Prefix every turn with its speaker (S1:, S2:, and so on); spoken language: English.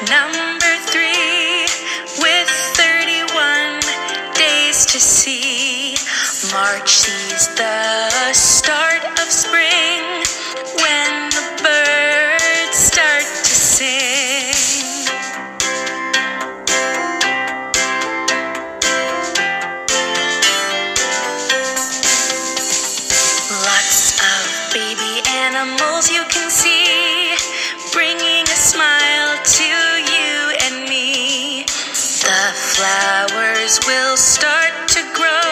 S1: Number 3, with 31 days to see. March sees the start of spring when the birds start to sing. Lots of baby animals you can see, bringing a smile to you and me. The flowers will start to grow